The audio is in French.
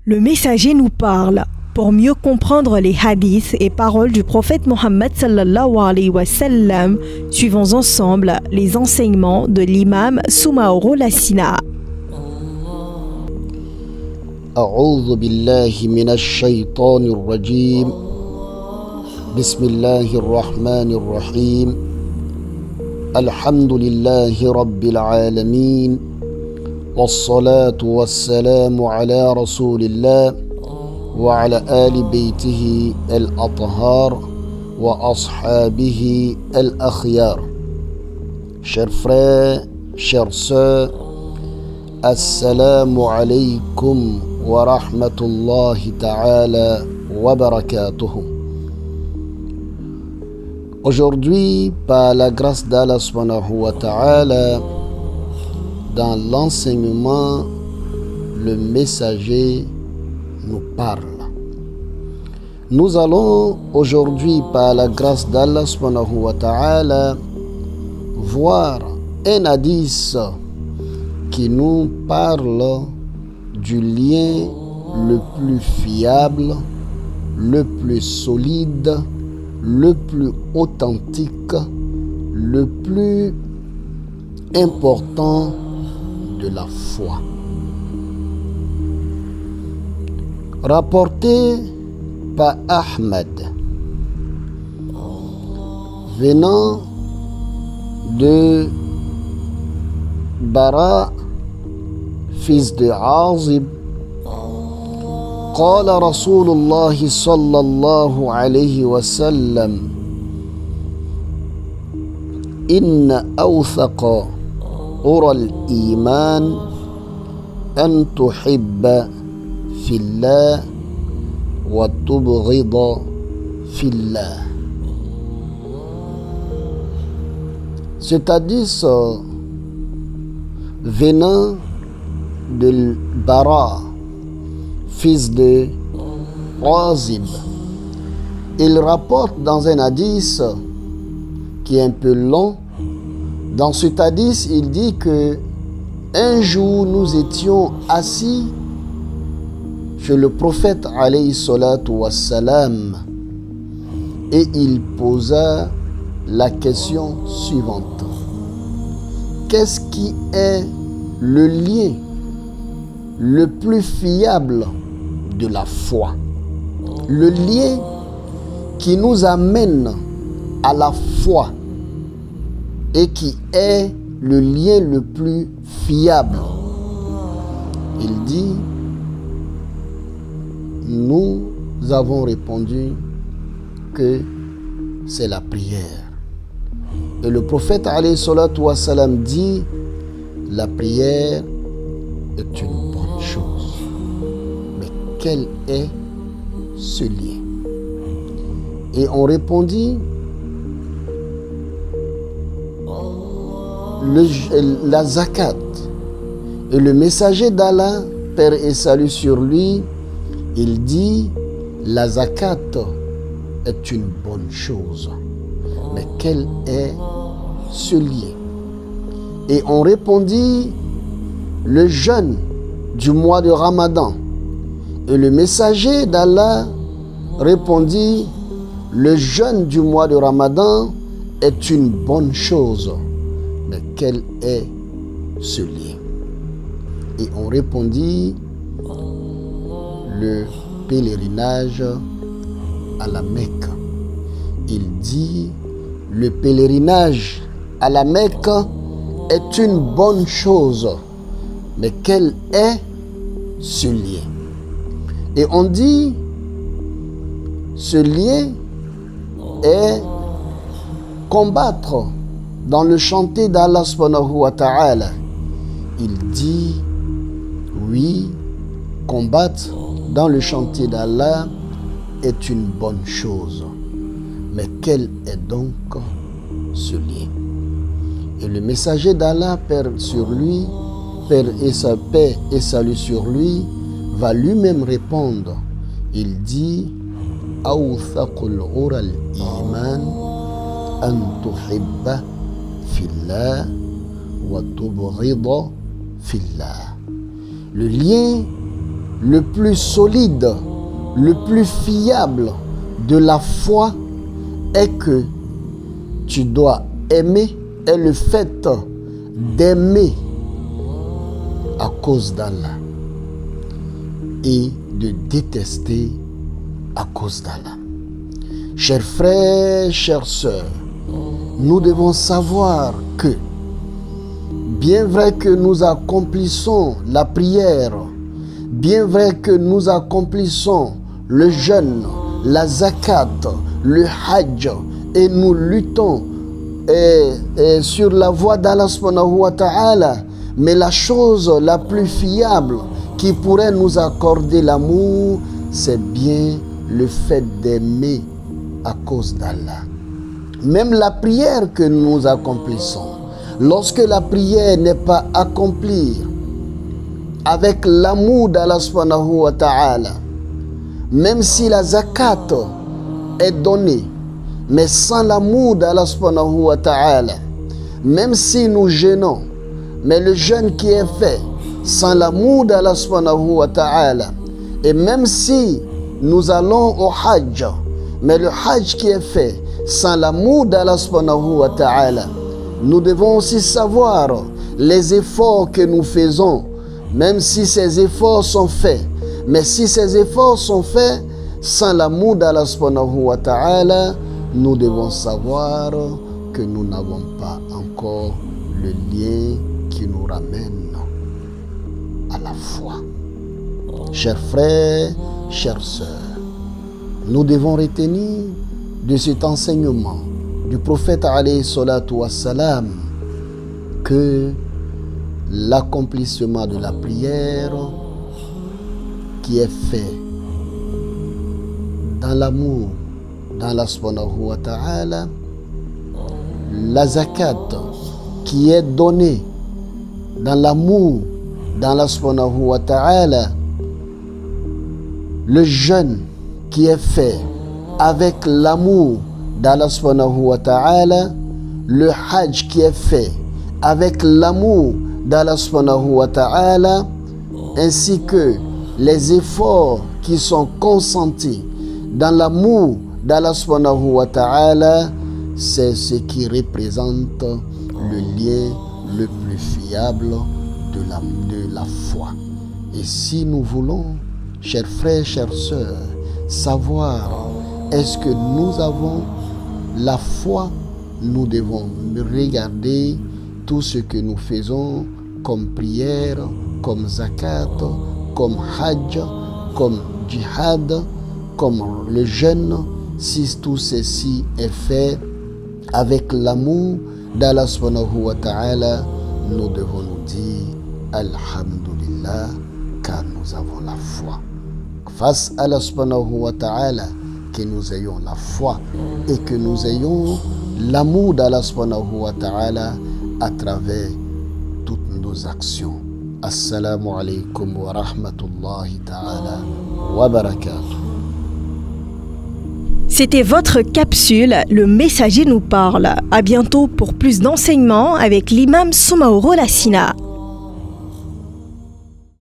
Le messager nous parle pour mieux comprendre les hadiths et paroles du prophète Mohammed sallallahu alayhi wa sallam. Suivons ensemble les enseignements de l'imam Soumaoro Lassina. أعوذ بالله من الشيطان الرجيم بسم الله الرحمن الرحيم الحمد لله رب العالمين والصلاة والسلام على رسول الله وعلى آل بيته الأطهار وأصحابه الأخيار. Chers frères, chères sœurs, Assalamu alaykum wa rahmatullahi ta'ala wa barakatuhu. Aujourd'hui, par la grâce d'Allah subhanahu wa ta'ala, dans l'enseignement, le messager nous parle. Nous allons aujourd'hui, par la grâce d'Allah subhanahu wa ta'ala, voir un hadith qui nous parle du lien le plus fiable, le plus solide, le plus authentique, le plus important de la foi. Rapporté par Ahmed, venant de Bara, fils de Azib, قال رسول الله صلى الله عليه وسلم إن أوثق عرى الإيمان أن تحب في الله وتبغض في الله. C'est-à-dire venant de Bara, fils de Azib, il rapporte dans un hadith qui est un peu long. Dans cet hadith, il dit que un jour nous étions assis chez le prophète alayhi salatu wassalam et il posa la question suivante: qu'est-ce qui est le lien le plus fiable de la foi? Le lien qui nous amène à la foi et qui est le lien le plus fiable. Il dit, nous avons répondu que c'est la prière. Et le prophète alayhi salatu wassalam dit, la prière est une bonne chose. Mais quel est ce lien? Et on répondit, la zakat. Et le messager d'Allah, paix et salut sur lui, il dit, la zakat est une bonne chose. Mais quel est ce lien? Et on répondit, le jeûne du mois de Ramadan. Et le messager d'Allah répondit, le jeûne du mois de Ramadan est une bonne chose. Mais quel est ce lien? Et on répondit, le pèlerinage à la Mecque. Il dit, le pèlerinage à la Mecque est une bonne chose. Mais quel est ce lien? Et on dit, ce lien est combattre dans le chantier d'Allah subhanahu wa ta'ala. Il dit, oui, combattre dans le chantier d'Allah est une bonne chose. Mais quel est donc ce lien? Et le messager d'Allah, paix et salut sur lui, va lui-même répondre. Il dit, awthaqul ural iman an tuhibba fillah wa tubghida fillah. Le lien le plus solide, le plus fiable de la foi est que tu dois aimer, et le fait d'aimer à cause d'Allah et de détester à cause d'Allah. Chers frères, chères sœurs, nous devons savoir que bien vrai que nous accomplissons la prière, bien vrai que nous accomplissons le jeûne, la zakat, le hajj, et nous luttons sur la voie d'Allah subhanahu wa ta'ala, mais la chose la plus fiable qui pourrait nous accorder l'amour, c'est bien le fait d'aimer à cause d'Allah. Même la prière que nous accomplissons, lorsque la prière n'est pas accomplie avec l'amour d'Allah subhanahu wa ta'ala, même si la zakat est donnée, mais sans l'amour d'Allah subhanahu wa ta'ala, même si nous jeûnons, mais le jeûne qui est fait sans l'amour d'Allah subhanahu wa ta'ala, et même si nous allons au hajj, mais le hajj qui est fait sans l'amour d'Allah subhanahu wa ta'ala, nous devons aussi savoir les efforts que nous faisons, même si ces efforts sont faits. Mais si ces efforts sont faits sans l'amour d'Allah subhanahu wa ta'ala, nous devons savoir que nous n'avons pas encore le lien qui nous ramène à la foi. Chers frères, chères sœurs, nous devons retenir de cet enseignement du prophète alayhi salatu wassalam que l'accomplissement de la prière qui est fait dans l'amour d'Allah subhanahu wa ta'ala, la zakat qui est donnée dans l'amour d'Allah subhanahu wa ta'ala, le jeûne qui est fait avec l'amour d'Allah subhanahu wa ta'ala, le hajj qui est fait avec l'amour d'Allah subhanahu wa ta'ala, ainsi que les efforts qui sont consentis dans l'amour d'Allah subhanahu wa ta'ala, c'est ce qui représente le lien le plus fiable de la foi. Et si nous voulons, chers frères, chères sœurs, savoir est-ce que nous avons la foi, nous devons regarder tout ce que nous faisons comme prière, comme zakat, comme hajj, comme djihad, comme le jeûne. Si tout ceci est fait avec l'amour d'Allah subhanahu wa ta'ala, nous devons nous dire Alhamdulillah, car nous avons la foi. Face à Allah subhanahu wa ta'ala, que nous ayons la foi et que nous ayons l'amour d'Allah subhanahu wa ta'ala à travers toutes nos actions. Assalamu alaikum wa rahmatullahi ta'ala wa barakatuh. C'était votre capsule, le messager nous parle. À bientôt pour plus d'enseignements avec l'imam Soumaoro Lassina.